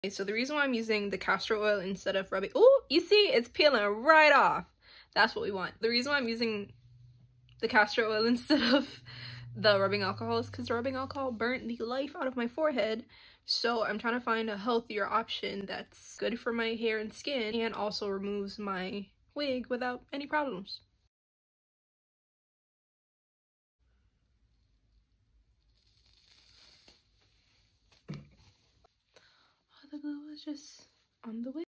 Okay, so the reason why I'm using the castor oil instead of rubbing— oh, you see, it's peeling right off. That's what we want. The reason why I'm using the castor oil instead of the rubbing alcohol is because the rubbing alcohol burnt the life out of my forehead. So I'm trying to find a healthier option that's good for my hair and skin and also removes my wig without any problems. Oh, the glue was just on the wig.